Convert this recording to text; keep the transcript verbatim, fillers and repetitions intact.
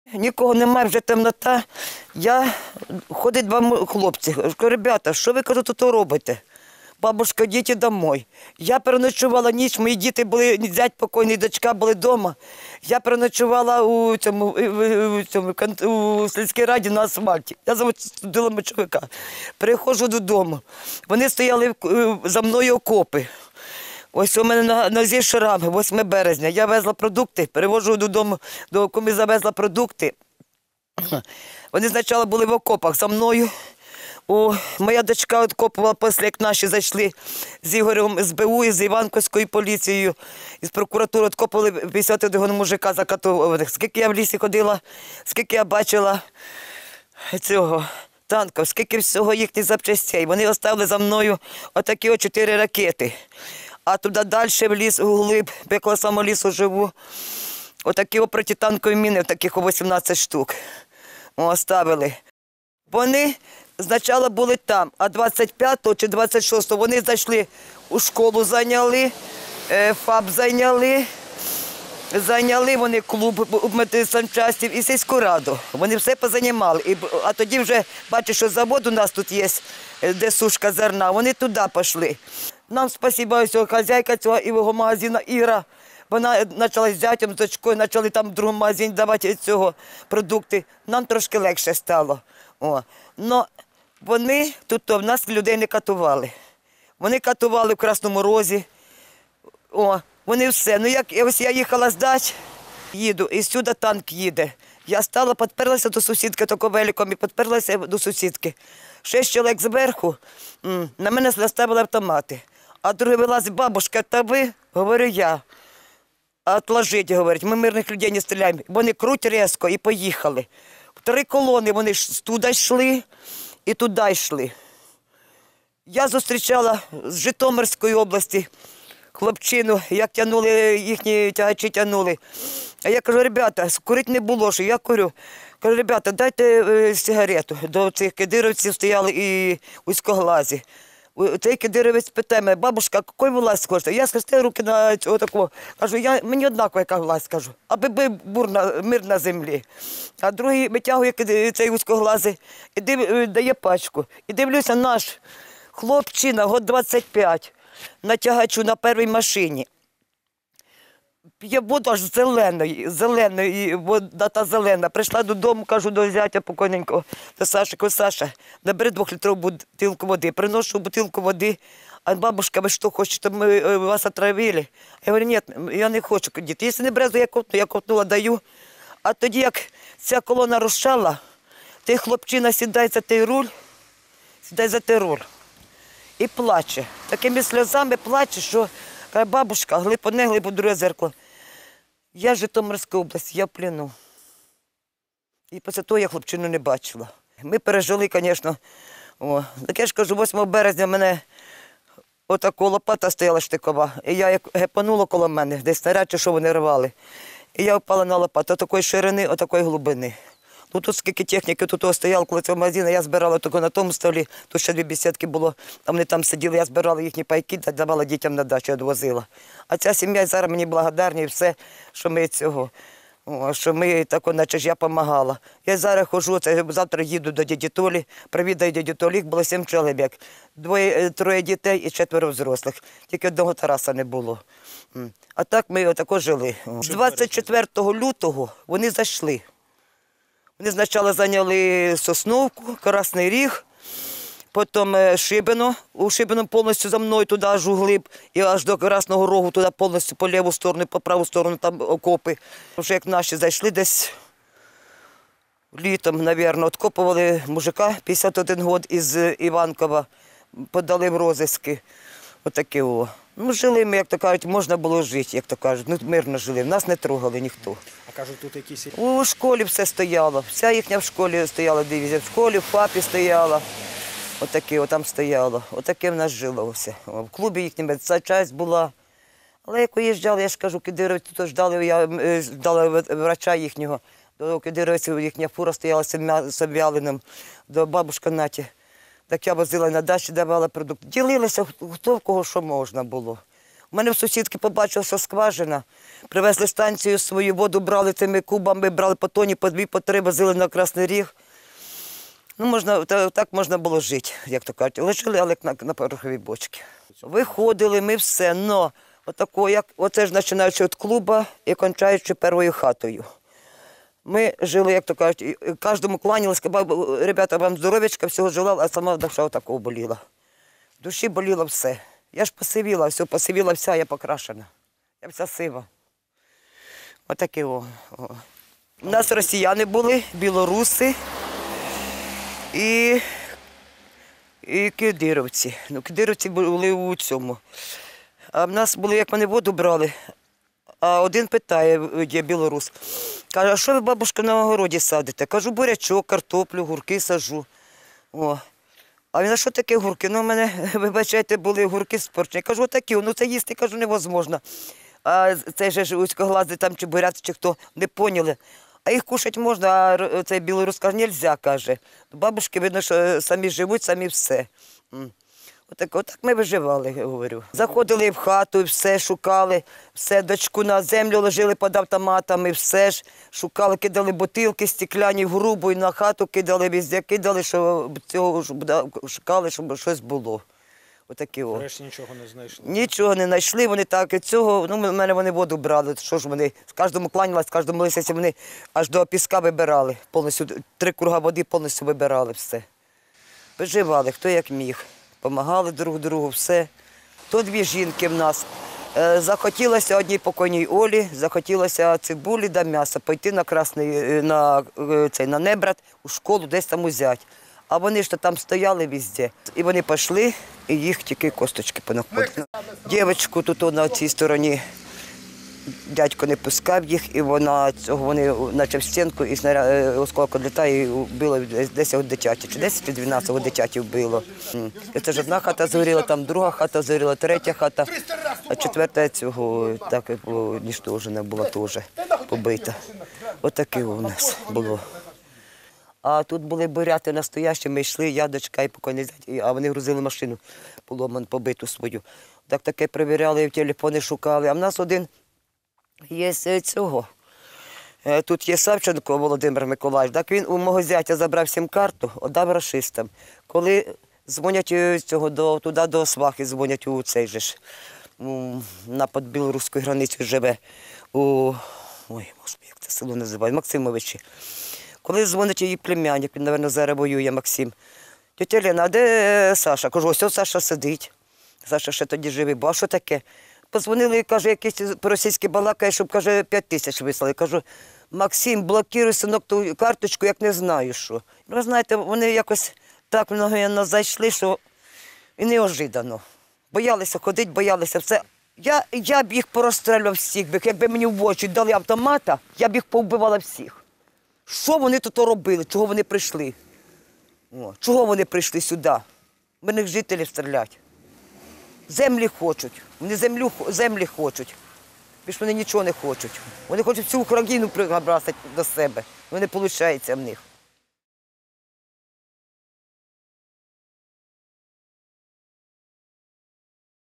Нікого немає, вже темнота. Я, ходять два хлопці. Кажу, ребята, що ви, кажу, тут робите? Бабушка, йдіть домой. Я переночувала ніч, мої діти були, зять покойний, дочка були вдома. Я переночувала у цьому, у, цьому, у сільській раді на асфальті. Я заводила мочовика. Приходжу додому. Вони стояли за мною окопи. Ось у мене на нозі шрами, восьме березня. Я везла продукти, перевожу додому, до кому завезла продукти. Вони спочатку були в окопах за мною. О, моя дочка відкопувала після, як наші зайшли з Ігорем ес бе у і з Іванківською поліцією, із прокуратури відкопували п'ятдесят одного мужика закатованих. Скільки я в лісі ходила, скільки я бачила цього танків, скільки всього їхніх запчастей. Вони оставили за мною отакі от чотири ракети. А туди далі в ліс, углиб, я коло самого лісу живу, отакі от протитанкові міни, таких вісімнадцять штук, оставили. Вони спочатку були там, а двадцять п'ятого чи двадцять шостого вони зайшли у школу, зайняли, ФАП зайняли, зайняли вони клуб медсанчастів і сільську раду. Вони все позанімали. А тоді вже, бачу, що завод у нас тут є, де сушка зерна, вони туди пішли. Нам спасибо, що хазяйка цього його магазину Іра, вона почала з зятем, з дочкою, почали там в другому магазині давати цього продукти. Нам трошки легше стало. О. Но вони тут в нас людей не катували. Вони катували в Красному Розі. О, вони все. Ну як ось я їхала з дач, їду, і сюди танк їде. Я стала, підперлася до сусідки тако великом і підперлася до сусідки. Шість чоловік зверху на мене наставили автомати. А другий вилазить, бабушка, та ви? Говорю, я. Отложіть, говорить, ми мирних людей не стріляємо. Вони круть різко і поїхали. Три колони вони туди йшли і туди йшли. Я зустрічала з Житомирської області хлопчину, як тягнули, їхні тягачі тягнули. А я кажу, ребята, курити не було, що я курю. Кажу, ребята, дайте е, сигарету. До цих кидировців стояли і узькоглазі. Цей кидировець питає мене, бабушка, який власть хочете? Я схрестила руки на цього такого. Кажу, я, мені однаково, яка власть, кажу, аби був мир на землі. А другий витягує цей вузькоглазий і див, дає пачку. І дивлюся, наш хлопчина, год двадцять п'ять, на тягачу на першій машині. П'є воду аж зеленої, зеленої, вода та зелена. Прийшла додому, кажу до зятя покойненького, до Саші, кажу, Саша, набери двохлітрову бутилку води. Приношу бутилку води, а бабушка, ви що хочете, ми вас отравили? Я говорю, ні, я не хочу, діти. Якщо не брезу, я ковтну, я ковтнула, даю. А тоді, як ця колона розчала, той хлопчина сідає за той руль, сідає за той руль і плаче. Такими сльозами плаче, що каже, бабушка, глиб одне, глиб у друге зеркало. Я з Житомирської області, я в плену. І після того я хлопчину не бачила. Ми пережили, звісно. О. Так я ж кажу, восьмого березня в мене отако лопата стояла штикова. І я як гепанула коло мене, десь снаряд, чи що вони рвали. І я впала на лопату, отакої ширини, отакої глибини. Ну, тут скільки техніки тут стояло, коли цього магазину, я збирала тільки на тому столі, тут ще дві бесідки було, а вони там сиділи, я збирала їхні пайки, давала дітям на дачу, відвозила. А ця сім'я зараз мені благодарна і все, що ми цього, що ми так, наче ж я допомагала. Я зараз ходжу, завтра їду до дяді Толі, привідаю дядю Толі, їх було сім чоловік, двоє, троє дітей і четверо взрослих, тільки одного Тараса не було. А так ми отако жили. З двадцять четвертого лютого вони зайшли. Вони спочатку зайняли Сосновку, Красний Ріг, потім Шибино, у Шибино повністю за мною туди аж углиб, і аж до Красного Рогу туди повністю по ліву сторону, по праву сторону там окопи. Вже як наші зайшли десь літом, мабуть, відкопували мужика п'ятдесят один год із Іванкова, подали в розиски. Отакі о. Ну, жили ми, як то кажуть, можна було жити, як то кажуть, ну, мирно жили, нас не трогали ніхто. А кажуть, тут якісь... У школі все стояло, вся їхня в школі стояла дивізія, в школі, в ФАПі стояла, отаке, отам стояло, отаке в нас жило все. В клубі їхня медсанчасть була. Але як уїжджали, я ж кажу, кидировці, то ждали, я ждала врача їхнього, до кидировців їхня фура стояла з обвяленим, до бабушки Наті. Так я возила на дачі, давала продукти. Ділилися, хто в кого що можна було. У мене в сусідки побачила, що скважина. Привезли станцію свою, воду брали цими кубами, брали по тоні, по дві, по три, возили на Красний Ріг. Ну, можна, так можна було жити, як то кажуть. Лежали, але на, на пороховій бочці. Виходили ми все, но отако, як, оце ж починаючи від клуба і кончаючи першою хатою. Ми жили, як то кажуть, кожному кланялися, ребята, вам здоров'ячка, всього жила, а сама душа отакого боліла. В душі боліло все. Я ж посивіла, все, посивіла вся, я покрашена. Я вся сива. Отаке о. о. У нас росіяни були, білоруси і, і кидировці. Ну, кидировці були у цьому. А в нас були, як вони воду брали, а один питає, є білорус, каже, а що ви, бабушка, на огороді садите? Кажу, бурячок, картоплю, гурки саджу. О. А він, а що таке гурки? Ну, у мене, вибачайте, були гурки спорчені. Кажу, отакі, ну це їсти, кажу, невозможно. А цей же узькоглазий там чи бурят, чи хто, не поняли. А їх кушати можна, а цей білорус каже, нельзя, каже. Бабушки, видно, що самі живуть, самі все. Отак, отак ми виживали, говорю. Заходили в хату, і все шукали, все, дочку на землю ложили під автоматами, все ж шукали, кидали бутилки стекляні в грубу, і на хату кидали, везде кидали, що цього шукали, щоб щось було. Отакі о. Врешті нічого не знайшли? Нічого не знайшли, вони так, і цього, ну, в мене вони воду брали, що ж вони, з кожному кланялись, з кожному лисиці вони аж до піска вибирали, повністю, три круга води повністю вибирали все. Виживали, хто як міг. Помагали друг другу, все. То дві жінки в нас. Захотілося одній покойній Олі, захотілося цибулі да м'яса, пойти на Красний, на, цей, на Небрат, у школу, десь там узяти. А вони ж то там стояли везде. І вони пішли, і їх тільки косточки понаходили. Дівчинку тут на цій стороні, дядько не пускав їх, і вона цього, вони наче в стінку, і снаряд, осколок відлітає, і вбило десять дитяті, чи десять, чи дванадцять дитяті вбило. І це ж одна хата згоріла, там друга хата згоріла, третя хата, а четверта цього так і поніштожена була теж, побита. Отаке у нас було. А тут були буряти настоящі, ми йшли, я, дочка і покойний зять, а вони грузили машину, поломану, побиту свою. Так таке перевіряли, в телефони шукали, а в нас один є цього. Тут є Савченко Володимир Миколаївич, так він у мого зятя забрав сім-карту, віддав рашистам. Коли дзвонять цього, до, туди до Свахи, дзвонять у цей же ж, на під білоруською границею живе, у, ой, Господи, як це село називає, Максимовичі. Коли дзвонить її племянник, він, мабуть, зараз воює, Максим. Тетя Лена, а де Саша? Кажу, ось ось Саша сидить. Саша ще тоді живий, бо а що таке? Позвонили, каже, якийсь по-російськи балакає, щоб, каже, п'ять тисяч вислали. Кажу, Максим, блокируй, синок, ту карточку, як не знаю що. Ви знаєте, вони якось так многоєнно зайшли, що і неожиданно. Боялися ходити, боялися все. Я, я б їх порозстрілював всіх, якби мені в очі дали автомата, я б їх повбивала всіх. Що вони тут робили, чого вони прийшли? О, чого вони прийшли сюди? В них жителів стрілять. Землі хочуть, вони землю, землі хочуть. Більш вони нічого не хочуть. Вони хочуть всю Україну прибрати до себе. Ну, не виходить в них.